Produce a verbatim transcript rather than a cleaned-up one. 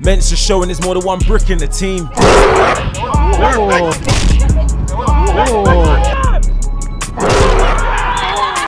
Men's just showing there's more than one brick in the team. Oh.